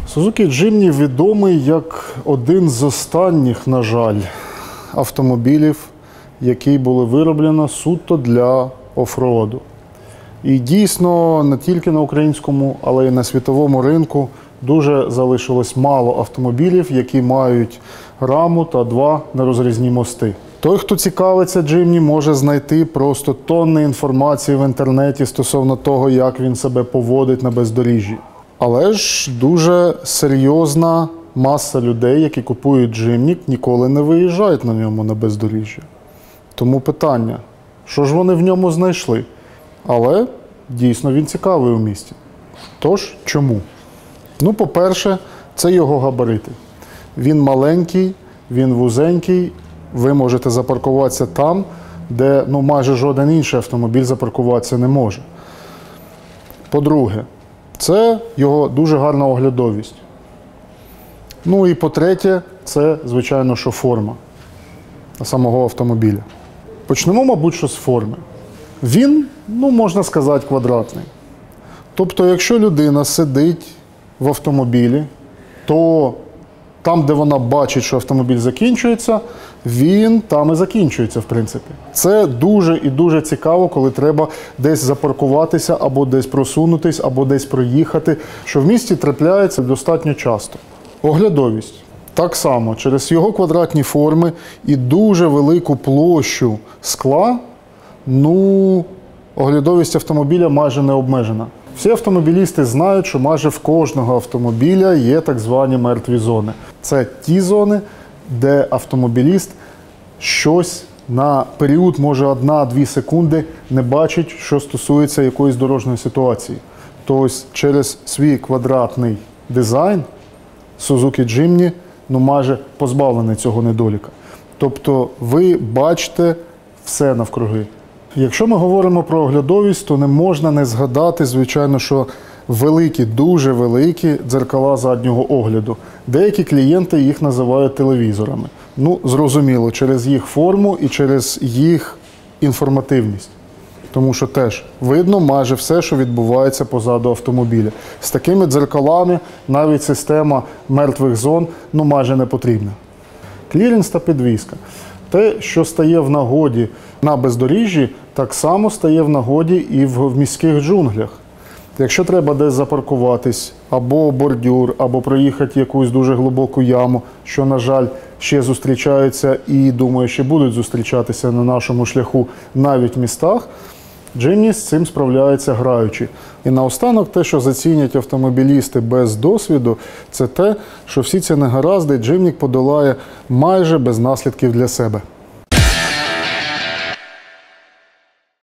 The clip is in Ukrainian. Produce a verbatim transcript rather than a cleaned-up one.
Suzuki Jimny відомий як один з останніх, на жаль, автомобілів, які були вироблені суто для офроаду. І дійсно, не тільки на українському, але й на світовому ринку дуже залишилось мало автомобілів, які мають раму та два нерозрізні мости. Той, хто цікавиться Jimny, може знайти просто тонни інформації в інтернеті стосовно того, як він себе поводить на бездоріжжі. Але ж дуже серйозна маса людей, які купують Jimny, ніколи не виїжджають на ньому на бездоріжжя. Тому питання, що ж вони в ньому знайшли? Але дійсно він цікавий у місті. Тож, чому? Ну, по-перше, це його габарити. Він маленький, він вузенький, ви можете запаркуватися там, де ну, майже жоден інший автомобіль запаркуватися не може. По-друге, це його дуже гарна оглядовість. Ну і по-третє, це, звичайно, що форма самого автомобіля. Почнемо, мабуть, що з форми. Він, ну, можна сказати, квадратний. Тобто, якщо людина сидить в автомобілі, то там, де вона бачить, що автомобіль закінчується, він там і закінчується, в принципі. Це дуже і дуже цікаво, коли треба десь запаркуватися, або десь просунутись, або десь проїхати, що в місті трапляється достатньо часто. Оглядовість. Так само, через його квадратні форми і дуже велику площу скла, ну, оглядовість автомобіля майже не обмежена. Всі автомобілісти знають, що майже в кожного автомобіля є так звані мертві зони. Це ті зони, де автомобіліст щось на період, може, одна-дві секунди не бачить, що стосується якоїсь дорожньої ситуації. Тобто через свій квадратний дизайн Suzuki Jimny ну, майже позбавлений цього недоліка. Тобто ви бачите все навкруги. Якщо ми говоримо про оглядовість, то не можна не згадати, звичайно, що великі, дуже великі дзеркала заднього огляду. Деякі клієнти їх називають телевізорами. Ну, зрозуміло, через їх форму і через їх інформативність. Тому що теж видно майже все, що відбувається позаду автомобіля. З такими дзеркалами навіть система мертвих зон ну, майже не потрібна. Кліренс та підвізка. Те, що стає в нагоді на бездоріжжі, так само стає в нагоді і в міських джунглях. Якщо треба десь запаркуватись, або бордюр, або проїхати якусь дуже глибоку яму, що, на жаль, ще зустрічаються і, думаю, ще будуть зустрічатися на нашому шляху навіть в містах, Jimny з цим справляється граючи. І наостанок те, що зацінять автомобілісти без досвіду, це те, що всі ці негаразди Jimny подолає майже без наслідків для себе.